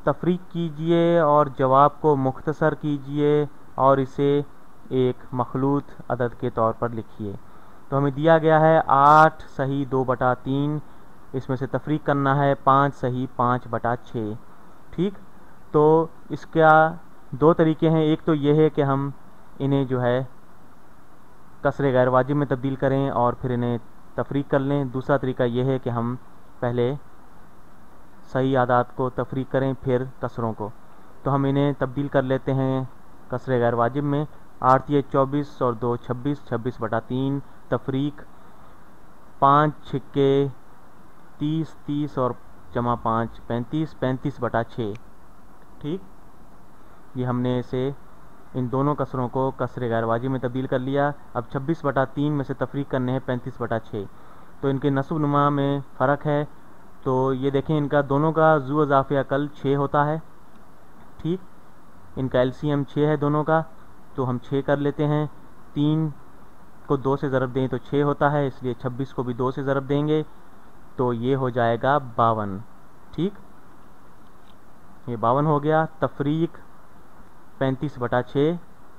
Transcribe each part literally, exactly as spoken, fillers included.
तफरीक कीजिए और जवाब को मुख्तसर कीजिए और इसे एक मखलूत अदद के तौर पर लिखिए। तो हमें दिया गया है आठ सही दो बटा तीन, इसमें से तफरीक करना है पाँच सही पाँच बटा छः। ठीक, तो इसका दो तरीके हैं। एक तो ये है कि हम इन्हें जो है कसरे गैर वाजिब में तब्दील करें और फिर इन्हें तफरीक कर लें। दूसरा तरीका यह है कि हम पहले सही आदात को तफरीक करें फिर कसरों को। तो हम इन्हें तब्दील कर लेते हैं कसरे गैर वाजिब में। आठ ये चौबीस और दो छब्बीस, छब्बीस बटा तीन तफरीक पाँच छिक्के तीस, तीस और जमा पाँच पैंतीस, पैंतीस बटा छः। ठीक, ये हमने इसे इन दोनों कसरों को कसरे गैर वाजिब में तब्दील कर लिया। अब छब्बीस बटा तीन में से तफरीक करने हैं पैंतीस बटा छः। तो इनके नस्ब नुमा में फ़र्क है। तो ये देखें, इनका दोनों का ज़ू इज़ाफ़े अक़ल छः होता है। ठीक, इनका एलसीएम छः है दोनों का, तो हम छः कर लेते हैं। तीन को दो से ज़रब दें तो छः होता है, इसलिए छब्बीस को भी दो से ज़रब देंगे तो ये हो जाएगा बावन। ठीक, ये बावन हो गया। तफरीक पैंतीस बटा छः,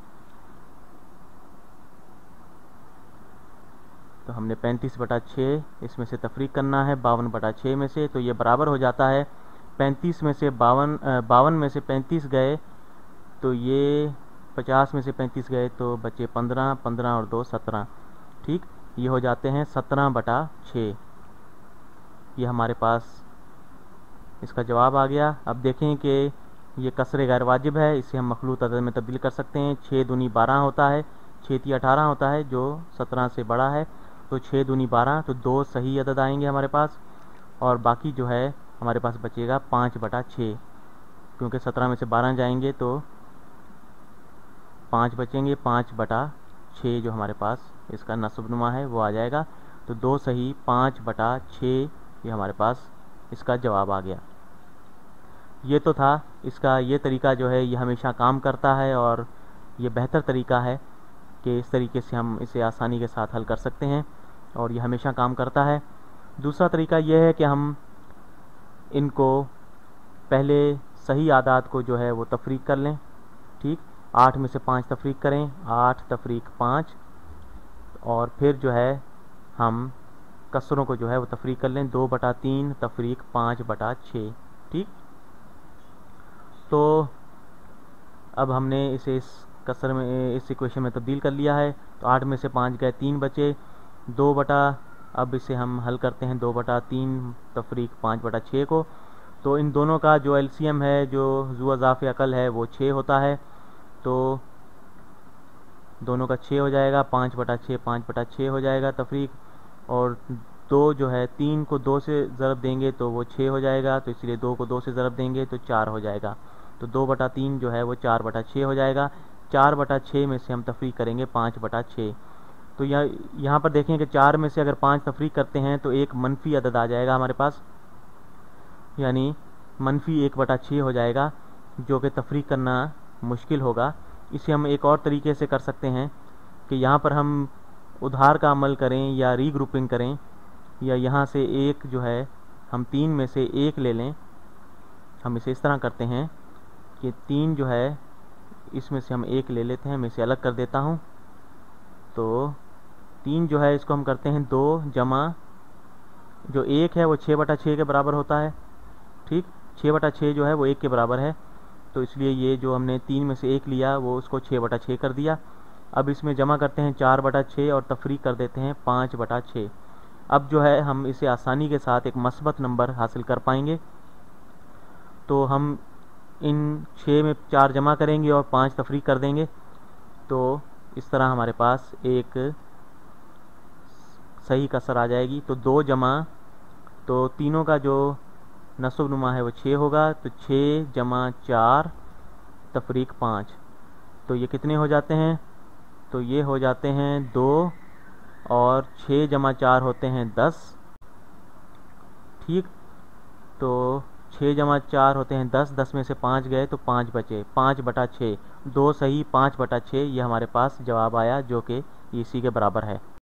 तो हमने पैंतीस बटा छः इसमें से तफरीक करना है बावन बटा छः में से, तो ये बराबर हो जाता है पैंतीस में से बावन बावन में से पैंतीस गए तो ये पचास में से पैंतीस गए तो बचे पंद्रह, पंद्रह और दो सत्रह। ठीक, ये हो जाते हैं सत्रह बटा छः। ये हमारे पास इसका जवाब आ गया। अब देखें कि ये कसरे गैर वाजिब है, इसे हम मखलूत अदद में तब्दील कर सकते हैं। छः दूनी बारह होता है, छः ती अठारह होता है जो सत्रह से बड़ा है, तो छः दूनी बारह, तो दो सही अदद आएंगे हमारे पास और बाकी जो है हमारे पास बचेगा पाँच बटा छः, क्योंकि सत्रह में से बारह जाएंगे तो पाँच बचेंगे। पाँच बटा छः जो हमारे पास इसका नस्ब नुमा है वो आ जाएगा। तो दो सही पाँच बटा छः ये हमारे पास इसका जवाब आ गया। ये तो था इसका, ये तरीका जो है ये हमेशा काम करता है और ये बेहतर तरीका है कि इस तरीके से हम इसे आसानी के साथ हल कर सकते हैं और ये हमेशा काम करता है। दूसरा तरीका ये है कि हम इनको पहले सही आदात को जो है वो तफरीक कर लें। ठीक, आठ में से पाँच तफरीक करें, आठ तफरीक पाँच, और फिर जो है हम कसरों को जो है वो तफरीक कर लें। दो बटा तीन तफरीक पाँच बटा छः। ठीक, तो अब हमने इसे इस कसर में इस इक्वेशन में तब्दील कर लिया है। तो आठ में से पाँच गए, तीन बचे, दो बटा, अब इसे हम हल करते हैं दो बटा तीन तफरीक पाँच बटा छः को। तो इन दोनों का जो एलसीएम है, जो ज़ू इज़ाफ़े अक़ल है, वो छः होता है, तो दोनों का छः हो जाएगा। पाँच बटा छः पाँच बटा छः हो जाएगा तफरीक, और दो जो है तीन को दो से ज़रब देंगे तो वो छः हो जाएगा, तो इसलिए दो को दो से ज़रब देंगे तो चार हो जाएगा। तो दो बटा तीन जो है वो चार बटा छः हो जाएगा। चार बटा छः में से हम तफरीक करेंगे पाँच बटा छः। तो यहाँ यहाँ पर देखें कि चार में से अगर पाँच तफरीक करते हैं तो एक मनफी अदद आ जाएगा हमारे पास, यानी मनफी एक बटा छः हो जाएगा, जो कि तफरीक करना मुश्किल होगा। इसे हम एक और तरीके से कर सकते हैं कि यहाँ पर हम उधार का अमल करें या रीग्रुपिंग करें, या यहाँ से एक जो है हम तीन में से एक ले लें। हम इसे इस तरह करते हैं कि तीन जो है इसमें से हम एक ले लेते हैं। मैं इसे अलग कर देता हूँ। तो तीन जो है इसको हम करते हैं दो जमा, जो एक है वो छः बटा छः के बराबर होता है। ठीक, छः बटा छः जो है वो एक के बराबर है, तो इसलिए ये जो हमने तीन में से एक लिया वो उसको छः बटा छः कर दिया। अब इसमें जमा करते हैं चार बटा छः और तफरीक कर देते हैं पाँच बटा छः। अब जो है हम इसे आसानी के साथ एक मस्बत नंबर हासिल कर पाएंगे। तो हम इन छः में चार जमा करेंगे और पाँच तफरीक कर देंगे, तो इस तरह हमारे पास एक सही कसर आ जाएगी। तो दो जमा, तो तीनों का जो नस्ब नुमा है वो छः होगा, तो छः जमा चार तफरीक पाँच, तो ये कितने हो जाते हैं? तो ये हो जाते हैं दो, और छः जमा चार होते हैं दस। ठीक, तो छः जमा चार होते हैं दस, दस में से पाँच गए तो पाँच बचे, पाँच बटा छः, दो सही पाँच बटा छः, ये हमारे पास जवाब आया, जो कि इसी के बराबर है।